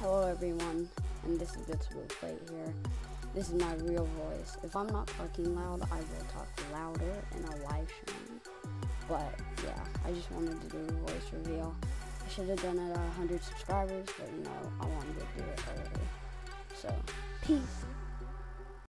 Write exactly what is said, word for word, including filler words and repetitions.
Hello everyone, and this is Bits of Plate here. This is my real voice. If I'm not talking loud, I will talk louder in a live stream. But yeah, I just wanted to do a voice reveal. I should have done it at one hundred subscribers, but you know, I wanted to do it early. So, peace.